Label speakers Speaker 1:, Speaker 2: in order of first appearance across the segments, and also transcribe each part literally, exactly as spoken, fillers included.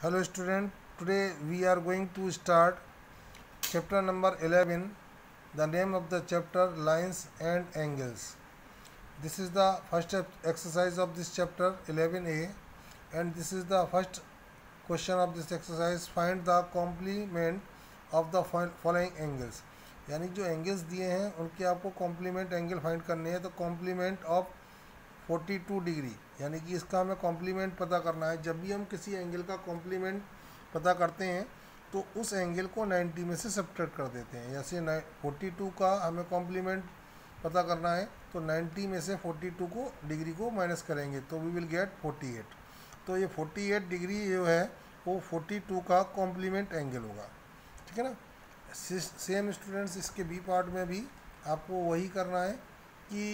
Speaker 1: Hello student, today we are going to start chapter number eleven. The name of the chapter lines and angles. This is the first exercise of this chapter eleven A and this is the first question of this exercise. Find the complement of the following angles. यानी जो angles दिए हैं उनके आपको complement angle find करने हैं। तो complement of बयालीस डिग्री यानी कि इसका हमें कॉम्प्लीमेंट पता करना है। जब भी हम किसी एंगल का कॉम्प्लीमेंट पता करते हैं तो उस एंगल को नब्बे में से सब्ट्रैक्ट कर देते हैं। जैसे बयालीस का हमें कॉम्प्लीमेंट पता करना है तो नब्बे में से बयालीस को डिग्री को माइनस करेंगे तो वी विल गेट अड़तालीस। तो ये अड़तालीस डिग्री जो है वो बयालीस का कॉम्प्लीमेंट एंगल होगा। ठीक है ना। सेम स्टूडेंट्स इसके बी पार्ट में भी आपको वही करना है कि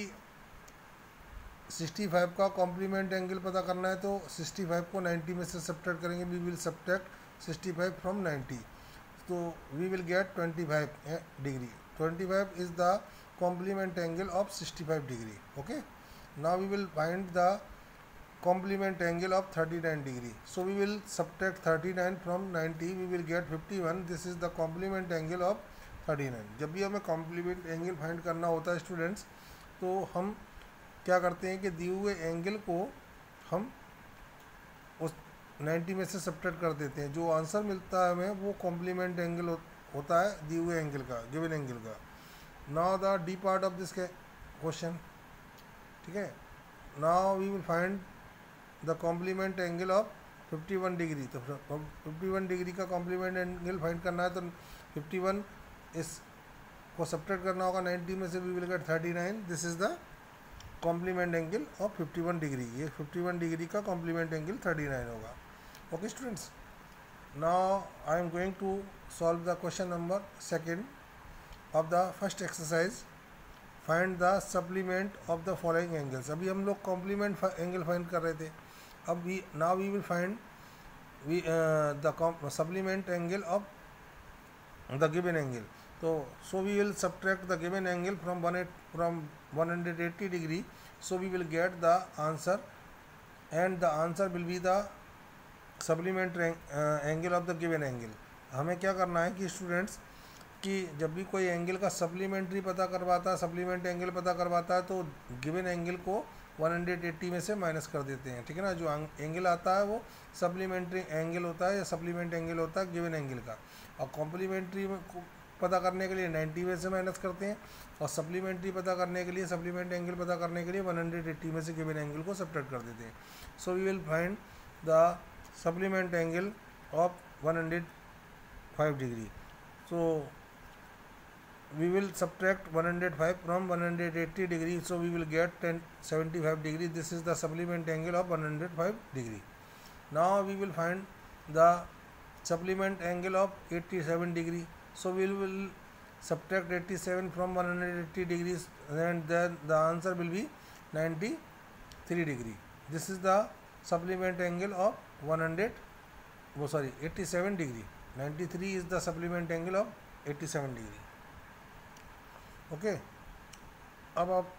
Speaker 1: पैंसठ का कॉम्प्लीमेंट एंगल पता करना है तो पैंसठ को नब्बे में से सब्ट्रैक्ट करेंगे। वी विल सब्ट्रैक्ट पैंसठ फ्रॉम नब्बे तो वी विल गेट पच्चीस डिग्री। पच्चीस is the complement angle of पैंसठ degree. Okay, now we will find the complement angle of thirty-nine degree. So we will subtract thirty-nine from ninety. We will get fifty-one. This is the complement angle of thirty-nine. जब भी हमें complement angle find करना होता है students तो हम क्या करते हैं कि दिए हुए एंगल को हम उस नब्बे में से सब्ट्रैक्ट कर देते हैं। जो आंसर मिलता है हमें वो कॉम्प्लीमेंट एंगल होता है दिए हुए एंगल का, गिवन एंगल का। Now the D part of this question. ठीक है, now we will find the complement angle of इक्यावन डिग्री। तो इक्यावन डिग्री का कॉम्प्लीमेंट एंगल फाइंड करना है तो इक्यावन इस को सब्ट्रैक्ट करना होगा नब्बे में से। वी विल गेट उनतालीस। This is the complement angle of इक्यावन डिग्री। ये इक्यावन डिग्री का कॉम्प्लीमेंट एंगल उनतालीस होगा। Okay students, now I am going to solve the question number second of the first exercise. Find the supplement of the following angles. अभी हम लोग complement angle find कर रहे थे। अब we now we will find we the supplement angle of the given angle. तो so we will subtract the given angle from one from one hundred eighty degree. So we will get the answer and the answer will be the supplement angle of the given angle. हमें क्या करना है कि students कि जब भी कोई angle का सप्लीमेंट्री पता करवाता है, सप्लीमेंट एंगल पता करवाता है तो गिवन एंगल को एक सौ अस्सी में से माइनस कर देते हैं। ठीक है ना। जो एंगल आता है वो सप्लीमेंट्री एंगल होता है या सप्लीमेंट एंगल होता है गिवन एंगल का। और कॉम्प्लीमेंट्री को पता करने के लिए नब्बे में से माइनस करते हैं और सप्लीमेंट्री पता करने के लिए सप्लीमेंट एंगल पता करने के लिए एक सौ अस्सी में से गिवन एंगल को सब्ट्रैक्ट कर देते हैं। So we will find the supplement angle of one hundred five degree. So we will subtract one hundred five from one hundred eighty degree, so we will get ten seventy-five degree. This is the supplement angle of one hundred five degree. Now we will find the supplement angle of eighty-seven degree. So we will subtract eighty-seven from one hundred eighty degrees and then the answer will be ninety-three degree. This is the supplement angle of one hundred oh sorry eighty-seven degree. ninety-three is the supplement angle of eighty-seven degree. ओके, अब आप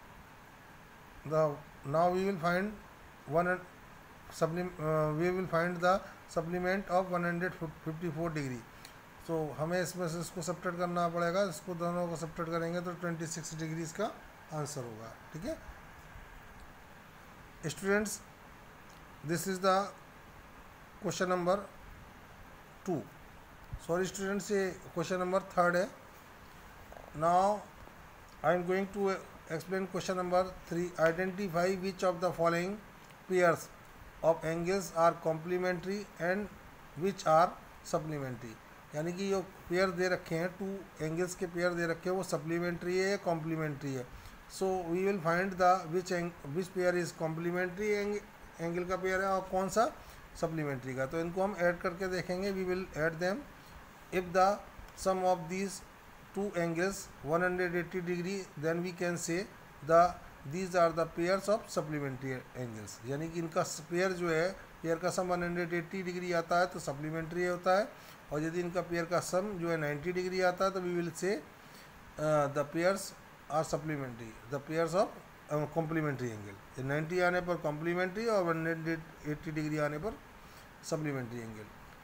Speaker 1: the now we will find one we will find the supplement of one hundred fifty four degree. So हमें इसमें से इसको subtract करना पड़ेगा। इसको दोनों को सब्ट्रैक्ट करेंगे तो छब्बीस डिग्री इसका आंसर होगा। ठीक है students, this is the question number two. Sorry students, ये क्वेश्चन नंबर थर्ड है। Now I am going to explain question number three. Identify which of the following pairs of angles are complementary and which are supplementary. यानी कि जो pair दे रखे हैं, two angles के pair दे रखे हैं, वो सप्लीमेंट्री है या कॉम्प्लीमेंट्री है। So we will find the which which pair is complementary angle का पेयर है और कौन सा सप्लीमेंट्री का। तो इनको हम ऐड करके देखेंगे। We will add them if the sum of these two angles one hundred eighty degree, then we can say the these are the pairs of supplementary angles। यानी कि इनका पेयर जो है, पेयर का sum one hundred eighty degree आता है तो supplementary होता है। और यदि इनका पेयर का सम जो है नब्बे डिग्री आता है तो we will say the pairs are supplementary, the pairs of complementary angle. नब्बे आने पर कॉम्प्लीमेंट्री और one hundred eighty डिग्री आने पर सप्लीमेंट्री एंगल।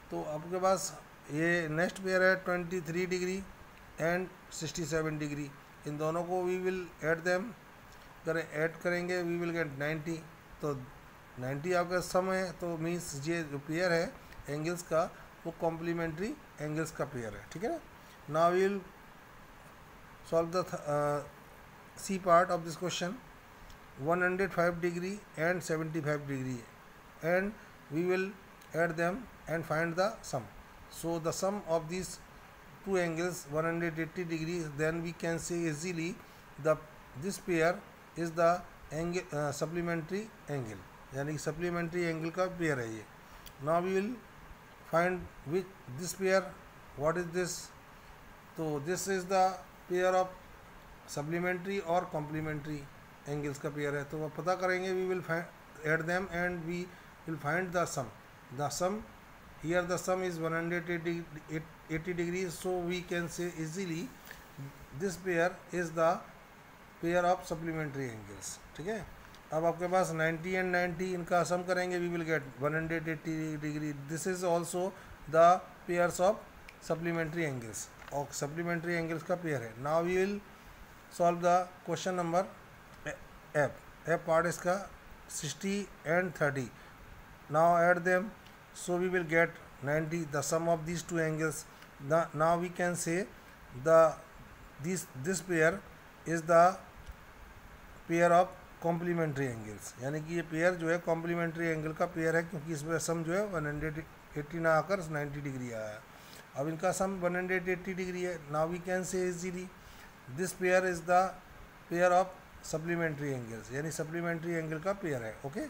Speaker 1: तो आपके पास ये नेक्स्ट पेयर है twenty three degree and sixty seven degree, इन दोनों को वी विल ऐड देम, अगर ऐड करेंगे वी विल गेट नाइन्टी। तो नाइन्टी आपका सम है, तो मीन्स ये जो पेयर है एंगल्स का वो कॉम्प्लीमेंट्री एंगल्स का पेयर है, ठीक है ना। Now we will solve the C part of this question, one hundred five degree and seventy-five degree, and we will add them and find the sum. So the sum of these two angles one hundred eighty degrees, then we can say easily the this pair is the angle uh, supplementary angle, यानी supplementary angle का pair है ये। Now we will find which this pair, what is this, तो this is the pair of supplementary और complementary angles का pair है, तो वो पता करेंगे, we will find add them and we will find the sum. The sum here the sum is one hundred eighty degree, so we can say easily this pair is the pair of supplementary angles, ठीक है। अब आपके पास ninety and ninety, इनका sum करेंगे we will get one hundred eighty degree. This is also the pairs of supplementary angles, और supplementary angles का pair है। Now we will solve the question number F. F part इसका sixty and thirty, now add them, so we will get ninety, the sum of these two angles. Now we can say the this pair is the pair of complementary angles, यानी कि ये pair जो है complementary angle का pair है, क्योंकि इसमें सम जो है one hundred eighty ना आकर नाइन्टी डिग्री आया है। अब इनका sum one hundred eighty degree है। Now we can say easily this pair is the pair of supplementary angles, यानी सप्लीमेंट्री एंगल का पेयर है। Okay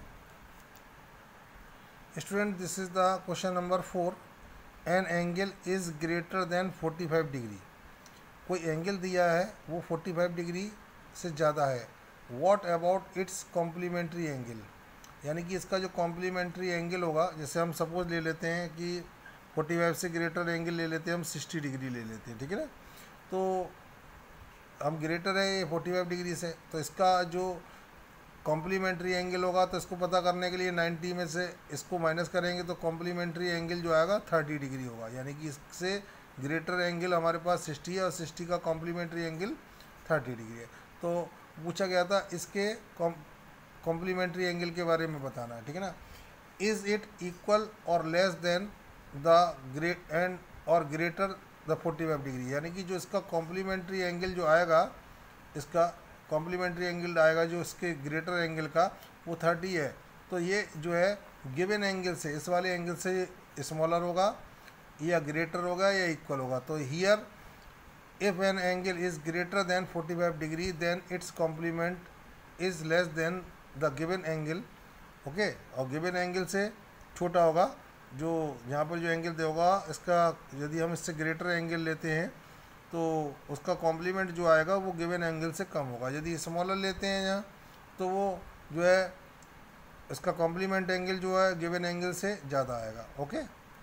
Speaker 1: student, this is the question number four. An angle is greater than forty-five degree, कोई angle दिया है वो forty-five degree से ज़्यादा है। What about its complementary angle, यानी कि इसका जो कॉम्प्लीमेंट्री एंगल होगा, जैसे हम सपोज ले लेते हैं कि forty-five से ग्रेटर एंगल ले लेते हैं, हम sixty डिग्री ले लेते हैं, ठीक है ना। तो हम ग्रेटर है ये forty-five डिग्री से, तो इसका जो कॉम्प्लीमेंट्री एंगल होगा, तो इसको पता करने के लिए ninety में से इसको माइनस करेंगे, तो कॉम्प्लीमेंट्री एंगल जो आएगा thirty डिग्री होगा, यानी कि इससे ग्रेटर एंगल हमारे पास sixty है और sixty का कॉम्प्लीमेंट्री एंगल thirty डिग्री है। तो पूछा गया था इसके कॉम्प्लीमेंट्री एंगल के बारे में बताना है, ठीक है ना। इज़ इट इक्वल और less than the great and और ग्रेटर द forty-five डिग्री, यानी कि जो इसका कॉम्प्लीमेंट्री एंगल जो आएगा, इसका कॉम्प्लीमेंट्री एंगल आएगा जो इसके ग्रेटर एंगल का, वो thirty है। तो ये जो है गिवन एंगल से, इस वाले एंगल से स्मॉलर होगा या ग्रेटर होगा या इक्वल होगा। तो here if an angle is greater than forty-five degree, then its complement is less than the given angle. Okay, और गिवन एंगल से छोटा होगा, जो यहाँ पर जो एंगल देगा इसका, यदि हम इससे ग्रेटर एंगल लेते हैं तो उसका कॉम्प्लीमेंट जो आएगा वो गिवन एंगल से कम होगा। यदि स्मॉलर लेते हैं यहाँ, तो वो जो है इसका कॉम्प्लीमेंट एंगल जो है गिवन एंगल से ज़्यादा आएगा। Okay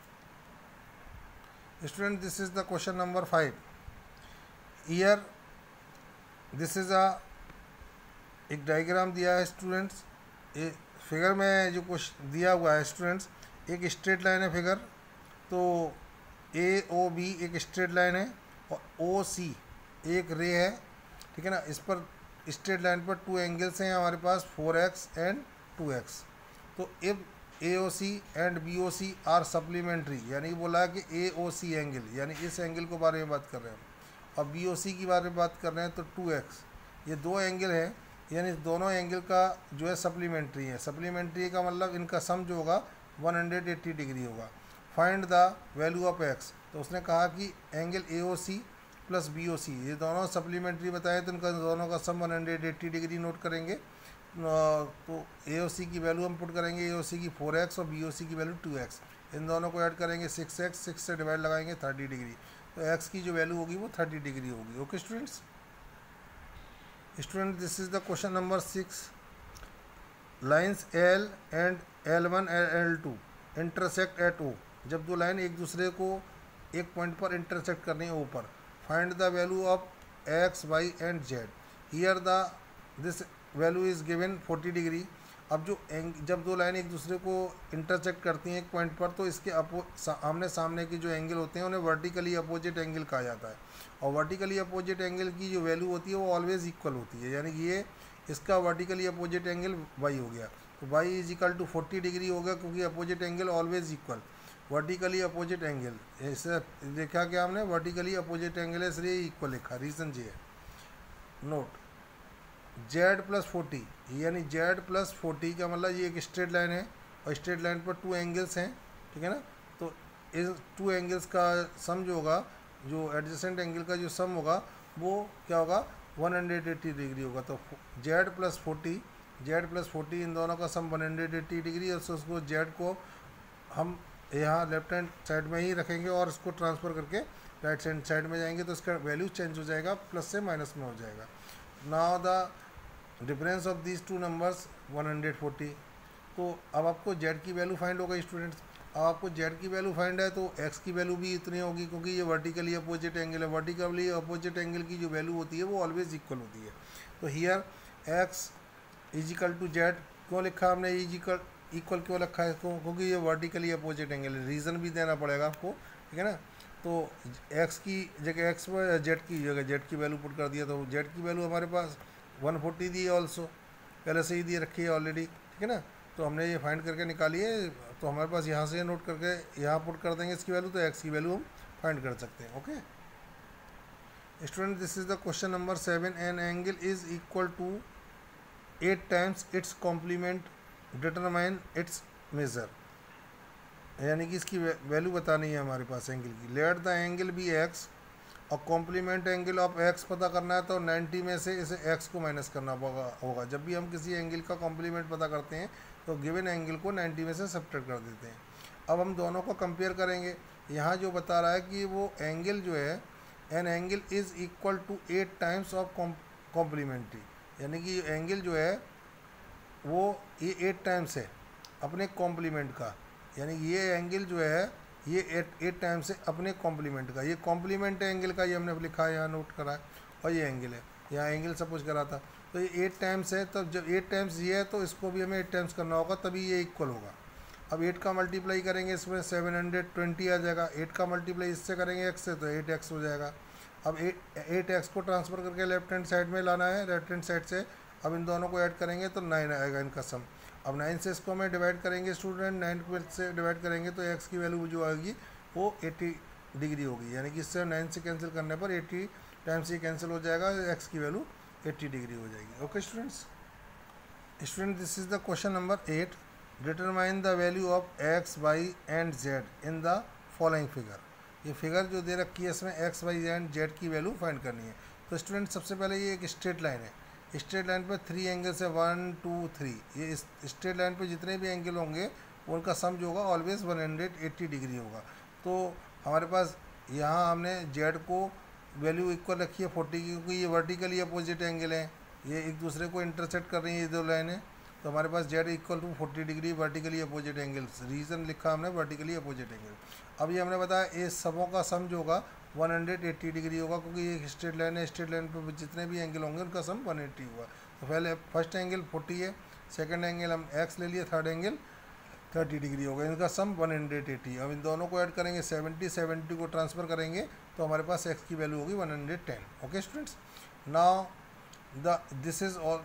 Speaker 1: student, this is the question number five. Here this is a एक डायग्राम दिया है स्टूडेंट्स, ये फिगर में जो क्वेश्चन दिया हुआ है स्टूडेंट्स, एक स्ट्रेट लाइन है फिगर, तो ए ओ बी एक स्ट्रेट लाइन है और ओ सी एक रे है, ठीक है ना। इस पर स्ट्रेट लाइन पर टू एंगल्स हैं हमारे पास, four X and two X. तो if A O C and B O C are supplementary, यानी बोला है कि ए ओ सी एंगल, यानी इस एंगल के बारे में बात कर रहे हैं, और बी ओ सी की बारे में बात कर रहे हैं, तो टू एक्स, ये दो एंगल हैं, यानी दोनों एंगल का जो है सप्लीमेंट्री है। सप्लीमेंट्री का मतलब इनका सम जो होगा one hundred eighty डिग्री होगा। Find the value of X, तो उसने कहा कि angle A O C plus B O C, ये दोनों सप्लीमेंट्री बताए, तो इनका दोनों का sum one hundred eighty degree note करेंगे। तो ए ओ सी की वैल्यू हम पुट करेंगे, ए ओ सी की फोर एक्स और बी ओ सी की वैल्यू टू एक्स, इन दोनों को ऐड करेंगे सिक्स एक्स, सिक्स से डिवाइड लगाएंगे थर्टी डिग्री, तो एक्स की जो वैल्यू होगी वो थर्टी डिग्री होगी। Okay students, student this is the question number six. Lines L and L one and L two intersect at O, जब दो लाइन एक दूसरे को एक पॉइंट पर इंटरसेक्ट करनी है ऊपर, find the value of x Y and Z. Here the this value is given forty degree. अब जो एंग जब दो लाइन एक दूसरे को इंटरसेक्ट करती हैं एक पॉइंट पर, तो इसके अपो सा, आमने सामने के जो एंगल होते हैं उन्हें वर्टिकली अपोजिट एंगल कहा जाता है। और वर्टिकली अपोजिट एंगल की जो वैल्यू होती है वो ऑलवेज इक्वल होती है, यानी कि ये इसका वर्टिकली अपोजिट एंगल वाई हो गया, तो Y is equal to forty degree होगा, क्योंकि opposite angle always equal. Vertically opposite angle ऐसे देखा क्या हमने, वर्टिकली अपोजिट एंगल है इसलिए इक्वल लिखा, रीज़न ये है। नोट जेड प्लस फोर्टी, यानी जेड प्लस फोर्टी का मतलब ये एक स्ट्रेट लाइन है और स्ट्रेट लाइन पर टू एंगल्स हैं, ठीक है ना। तो इस टू एंगल्स का सम जो होगा, जो एडजेसेंट एंगल का जो सम होगा वो क्या होगा, वन हंड्रेड एट्टी डिग्री होगा। तो Z plus forty, Z plus forty इन दोनों का sum one hundred eighty degree, और उसको जेड को हम यहाँ लेफ्ट हैंड साइड में ही रखेंगे और इसको ट्रांसफ़र करके राइट हैंड साइड में जाएंगे तो इसका वैल्यू चेंज हो जाएगा, प्लस से माइनस में हो जाएगा। Now the difference of these two numbers one hundred forty. तो अब आपको z की वैल्यू फाइंड होगा स्टूडेंट्स। अब आपको z की वैल्यू फाइंड है तो x की वैल्यू भी इतनी होगी, क्योंकि ये वर्टिकली अपोजिट एंगल है। वर्टिकली अपोजिट एंगल की जो वैल्यू होती है वो ऑलवेज इक्वल होती है। तो here x is equal to z क्यों लिखा हमने, इज इक्वल इक्वल क्यों रखा है इसको, क्योंकि ये वर्टिकली अपोजिट एंगल है। रीज़न भी देना पड़ेगा आपको, ठीक है ना। तो x की जगह x पर जेड की जगह जेड की वैल्यू पुट कर दिया, तो जेड की वैल्यू हमारे पास वन फोर्टी दी है, ऑल्सो पहले से ही दी रखी है ऑलरेडी, ठीक है ना। तो हमने ये फाइंड करके निकाली है, तो हमारे पास यहाँ से नोट करके यहाँ पुट कर देंगे इसकी वैल्यू, तो एक्स की वैल्यू हम फाइंड कर सकते हैं। Okay student, this is the question number seven. An angle is equal to eight times its complement, determine its measure, यानी कि इसकी वैल्यू बतानी है हमारे पास एंगल की। Let the angle be x, और कॉम्प्लीमेंट एंगल ऑफ एक्स पता करना है तो नाइन्टी में से इसे एक्स को माइनस करना होगा। जब भी हम किसी एंगल का कॉम्प्लीमेंट पता करते हैं तो गिवन एंगल को नाइन्टी में से सब्ट्रैक्ट कर देते हैं। अब हम दोनों को कंपेयर करेंगे। यहाँ जो बता रहा है कि वो एंगल जो है, an angle is equal to eight times of complementary, यानी कि एंगल जो है वो ये एट टाइम्स है अपने कॉम्प्लीमेंट का, यानी ये एंगल जो है ये एट एट टाइम्स है अपने कॉम्प्लीमेंट का। ये कॉम्प्लीमेंट एंगल का ये हमने लिखा है, यहाँ नोट करा है, और ये एंगल है, यहाँ एंगल सपोज करा था। तो ये एट टाइम्स है, तब जब एट टाइम्स ये है तो इसको भी हमें एट टाइम्स करना होगा, तभी ये इक्वल होगा। अब एट का मल्टीप्लाई करेंगे इसमें सेवन हंड्रेड ट्वेंटी आ जाएगा। एट का मल्टीप्लाई इससे करेंगे एक्स से तो एट एक्स हो जाएगा। अब एट एट एक्स को ट्रांसफ़र करके लेफ्ट हैंड साइड में लाना है, राइट हैंड साइड से। अब इन दोनों को ऐड करेंगे तो नाइन आएगा इनका सम। अब नाइन से इसको हमें डिवाइड करेंगे स्टूडेंट, नाइन से डिवाइड करेंगे तो एक्स की वैल्यू जो आएगी वो अस्सी डिग्री होगी, यानी कि इससे नाइन से कैंसिल करने पर अस्सी टाइम्स ये कैंसिल हो जाएगा, एक्स की वैल्यू अस्सी डिग्री हो जाएगी। Okay students, student this is the question number eight. Determine the value of x Y and z in the following figure. ये फिगर जो दे रखी है इसमें एक्स वाई एंड जेड की वैल्यू फाइंड करनी है। तो स्टूडेंट सबसे पहले ये एक स्ट्रेट लाइन है, स्ट्रेट लाइन पर थ्री एंगल्स है, वन टू थ्री। ये इस स्ट्रेट लाइन पर जितने भी एंगल होंगे उनका सम जो होगा always one hundred eighty degree होगा। तो हमारे पास यहाँ हमने जेड को वैल्यू इक्वल रखी है फोर्टी की, क्योंकि ये वर्टिकली अपोजिट एंगल है, ये एक दूसरे को इंटरसेक्ट कर रही है ये दो लाइनें। तो हमारे पास z equal to forty degree vertically opposite angle, reason लिखा हमने वर्टिकली अपोजिट एंगल। अब ये हमने बताया इस सबों का सम जो होगा वन हंड्रेड एट्टी डिग्री होगा, क्योंकि ये स्ट्रेट लाइन है, स्ट्रेट लाइन पर जितने भी एंगल होंगे उनका सम वन एट्टी होगा। तो पहले फर्स्ट एंगल फोर्टी है, सेकेंड एंगल हम एक्स ले लिए, थर्ड एंगल थर्टी डिग्री होगा, इनका सम वन हंड्रेड एट्टी। अब इन दोनों को ऐड करेंगे सेवेंटी, सेवेंटी को ट्रांसफ़र करेंगे तो हमारे पास एक्स की वैल्यू होगी one hundred ten. Okay students, now the this is all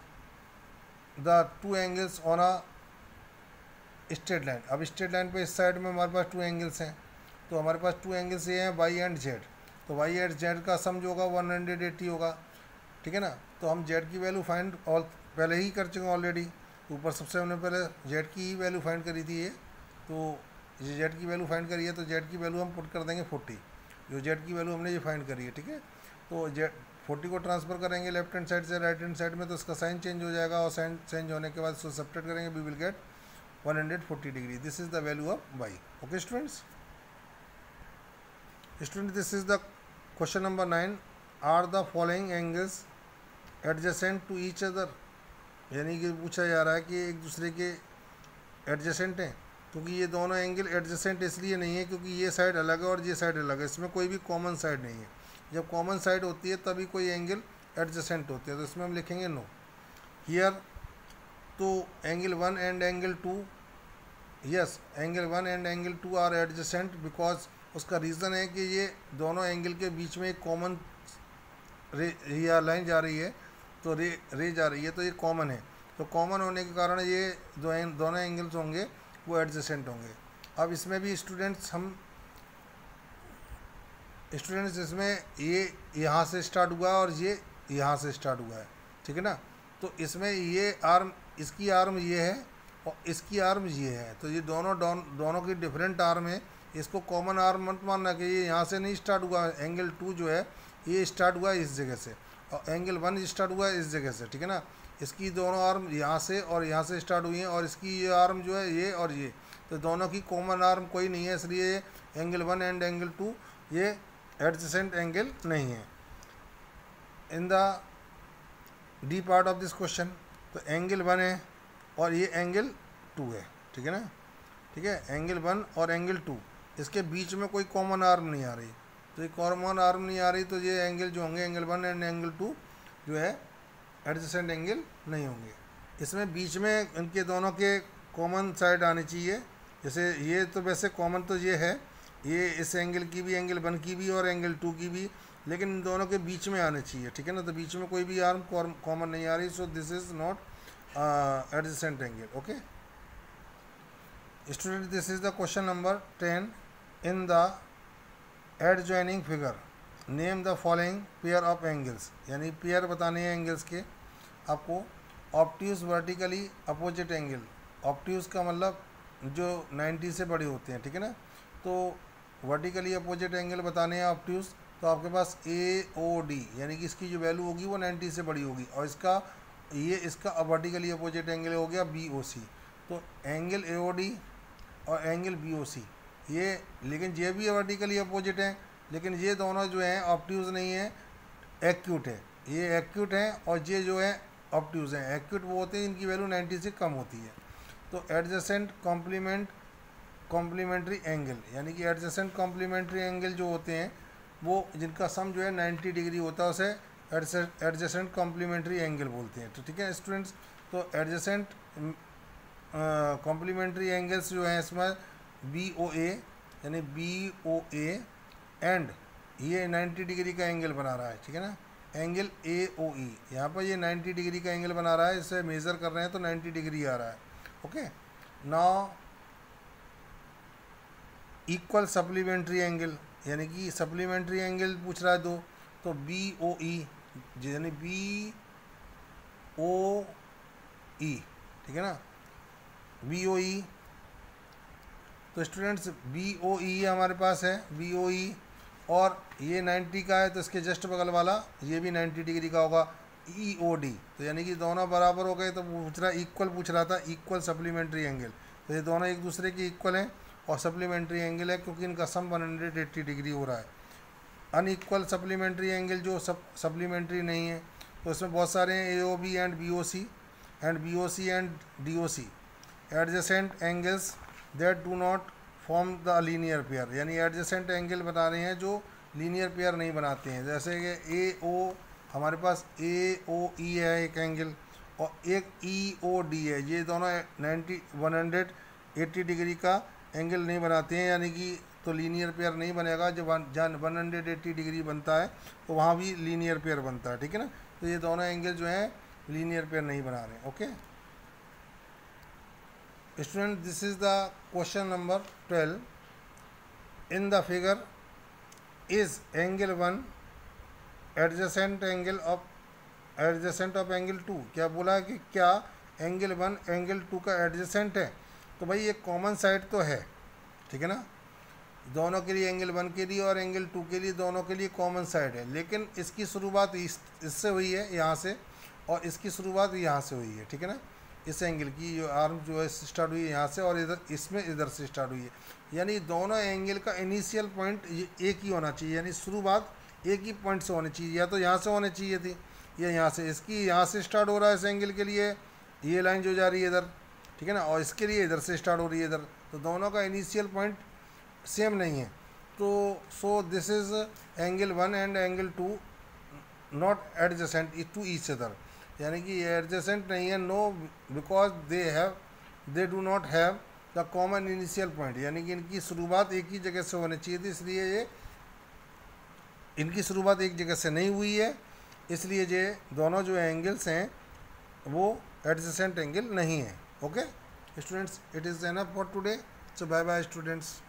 Speaker 1: the two angles on a straight line. अब स्ट्रेट लाइन पे इस साइड में हमारे पास टू एंगल्स हैं, तो हमारे पास टू एंगल्स ये हैं वाई एंड जेड। तो वाई एंड जेड का सम जो होगा वन हंड्रेड एट्टी होगा, ठीक है ना। तो हम जेड की वैल्यू फाइंड ऑल पहले ही कर चुके हैं ऑलरेडी, ऊपर सबसे हमने पहले जेड की ही वैल्यू फाइंड करी थी ये। तो ये जेड की वैल्यू फाइंड करी है तो जेड की वैल्यू हम पुट कर देंगे फोर्टी, जो जेड की वैल्यू हमने ये फाइंड करी है, ठीक है। तो जेड फोर्टी को ट्रांसफ़र करेंगे लेफ्ट हैंड साइड से राइट हैंड साइड में, तो इसका साइन चेंज हो जाएगा, और साइन चेंज होने के बाद इसको सब्ट्रैक्ट करेंगे, we will get one hundred forty degree. This is the value of y. Okay students, student this is the question number nine. Are the following angles adjacent to each other, यानी कि पूछा जा रहा है कि एक दूसरे के एडजेसेंट हैं, क्योंकि ये दोनों एंगल एडजेसेंट इसलिए नहीं है क्योंकि ये साइड अलग है और ये साइड अलग है, इसमें कोई भी कॉमन साइड नहीं है। जब कॉमन साइड होती है तभी कोई एंगल एडजेसेंट होती है, तो इसमें हम लिखेंगे नो। हियर तो angle one and angle two, yes angle one and angle two are adjacent because उसका रीज़न है कि ये दोनों एंगल के बीच में एक कॉमन रे या लाइन जा रही है, तो रे रे जा रही है, तो ये कॉमन है। तो कॉमन होने के कारण ये दो दोनों एंगल्स होंगे वो एडजेसेंट होंगे। अब इसमें भी स्टूडेंट्स हम स्टूडेंट्स इसमें ये यहाँ से स्टार्ट हुआ और ये यहाँ से स्टार्ट हुआ है, ठीक है ना। तो इसमें ये आर्म, इसकी आर्म ये है और इसकी आर्म ये है, तो ये दोनों दोन, दोनों की डिफरेंट आर्म है। इसको कॉमन आर्म मत मानना कि ये यहाँ से नहीं स्टार्ट हुआ। एंगल टू जो है ये स्टार्ट हुआ इस जगह से और एंगल वन स्टार्ट हुआ इस जगह से, ठीक है ना। इसकी दोनों आर्म यहाँ से और यहाँ से स्टार्ट हुई हैं और इसकी ये आर्म जो है ये और ये, तो दोनों की कॉमन आर्म कोई नहीं है, इसलिए angle one and angle two ये एडजेसेंट एंगल नहीं है। In the D part of this question तो एंगल वन है और ये एंगल टू है, ठीक है ना, ठीक है। एंगल वन और एंगल टू इसके बीच में कोई कॉमन आर्म नहीं आ रही, तो ये कॉमन आर्म नहीं आ रही, तो ये एंगल जो होंगे angle one and angle two जो है एडजेसेंट एंगल नहीं होंगे। इसमें बीच में इनके दोनों के कॉमन साइड आनी चाहिए। जैसे ये तो वैसे कॉमन तो ये है, ये इस एंगल की भी, एंगल वन की भी और एंगल टू की भी, लेकिन इन दोनों के बीच में आने चाहिए, ठीक है ना। तो बीच में कोई भी आर्म कॉमन नहीं आ रही, so this is not adjacent angle. Okay student, this is the question number ten. In the adjoining figure name the following pair of angles, यानी पेयर बताने हैं एंगल्स के आपको। Obtuse vertically opposite angle, obtuse का मतलब जो ninety से बड़े होते हैं, ठीक है ना। तो वर्टिकली अपोजिट एंगल बताने हैं ऑब्ट्यूज, तो आपके पास ए ओ डी यानी कि इसकी जो वैल्यू होगी वो नाइन्टी से बड़ी होगी, और इसका ये इसका वर्टिकली अपोजिट एंगल हो गया बी ओ सी। तो एंगल ए ओ डी और एंगल बी ओ सी ये, लेकिन ये भी वर्टिकली अपोजिट हैं, लेकिन ये दोनों जो हैं ऑब्ट्यूज नहीं है, एक्यूट है। ये एक्यूट है और ये जो है ऑब्ट्यूज हैं। एक्यूट वो होते हैं इनकी वैल्यू नाइन्टी से कम होती है। तो एडजेसेंट कॉम्प्लीमेंट कॉम्प्लीमेंट्री एंगल, यानी कि एडजेसेंट कॉम्प्लीमेंट्री एंगल जो होते हैं वो जिनका सम जो है नाइन्टी डिग्री होता है उसे एडजेसेंट कॉम्प्लीमेंट्री एंगल बोलते हैं। तो ठीक है स्टूडेंट्स, तो एडजेसेंट कॉम्प्लीमेंट्री एंगल्स जो हैं इसमें बी ओ ए यानी बी ओ ए एंड ये नाइन्टी डिग्री का एंगल बना रहा है, ठीक है ना। एंगल ए ओ ई यहाँ पर ये नाइन्टी डिग्री का एंगल बना रहा है, इसे मेज़र कर रहे हैं तो नाइन्टी डिग्री आ रहा है। Okay now equal supplementary angle, यानी कि सप्लीमेंट्री एंगल पूछ रहा है दो, तो बी ओ ई यानी बी ओ ई, ठीक है ना, बी ओ ई। तो स्टूडेंट्स बी ओ ई हमारे पास है, बी ओ ई, और ये नाइन्टी का है तो इसके जस्ट बगल वाला ये भी नाइन्टी डिग्री का होगा, ई ओ डी। तो यानी कि दोनों बराबर हो गए, तो पूछ रहा इक्वल पूछ रहा था, इक्वल सप्लीमेंट्री एंगल। तो ये दोनों एक दूसरे के इक्वल हैं और सप्लीमेंट्री एंगल है क्योंकि इनका sum one hundred eighty degree हो रहा है। अनइक्वल सप्लीमेंट्री एंगल जो सब सप्लीमेंट्री नहीं है, तो इसमें बहुत सारे हैं, A O B and B O C and B O C and D O C. Adjacent angles that do not form the linear pair, यानी एडजेसेंट एंगल बना रहे हैं जो लीनियर पेयर नहीं बनाते हैं। जैसे कि ए ओ हमारे पास ए ओ ई है एक एंगल और एक ई ओ डी है, ये दोनों ninety one hundred eighty degree का एंगल नहीं बनाते हैं, यानी कि तो लीनियर पेयर नहीं बनेगा। जब जहाँ वन हंड्रेड एट्टी डिग्री बनता है तो वहाँ भी लीनियर पेयर बनता है, ठीक है ना। तो ये दोनों एंगल जो हैं लीनियर पेयर नहीं बना रहे हैं। Okay student, this is the question number twelve. In the figure is angle one adjacent angle of adjacent of angle two. क्या बोला है कि क्या एंगल वन एंगल टू का एडजेसेंट है? तो भाई ये कॉमन साइड तो है, ठीक है ना, दोनों के लिए, एंगल वन के लिए और एंगल टू के लिए, दोनों के लिए कॉमन साइड है। लेकिन इसकी शुरुआत इस इससे हुई है यहाँ से, और इसकी शुरुआत यहाँ से हुई है, ठीक है ना। इस एंगल की जो आर्म जो है स्टार्ट हुई है यहाँ से, और इधर इसमें इधर से स्टार्ट हुई है, यानी दोनों एंगल का इनिशियल पॉइंट एक ही होना चाहिए, यानी शुरुआत एक ही पॉइंट से होनी चाहिए, या तो यहाँ से होनी चाहिए थी या यहाँ से। इसकी यहाँ से स्टार्ट हो रहा है इस एंगल के लिए, ये लाइन जो जा रही है इधर, ठीक है ना, और इसके लिए इधर से स्टार्ट हो रही है इधर, तो दोनों का इनिशियल पॉइंट सेम नहीं है। तो so this is angle one and angle two not adjacent to each other. यानी कि ये एडजेसेंट नहीं है, no, because they have they do not have the common initial point, यानी कि इनकी शुरुआत एक ही जगह से होनी चाहिए थी, इसलिए ये इनकी शुरुआत एक जगह से नहीं हुई है, इसलिए ये दोनों जो एंगल्स हैं वो एडजेसेंट एंगल नहीं है। Okay students, it is enough for today, so bye bye students.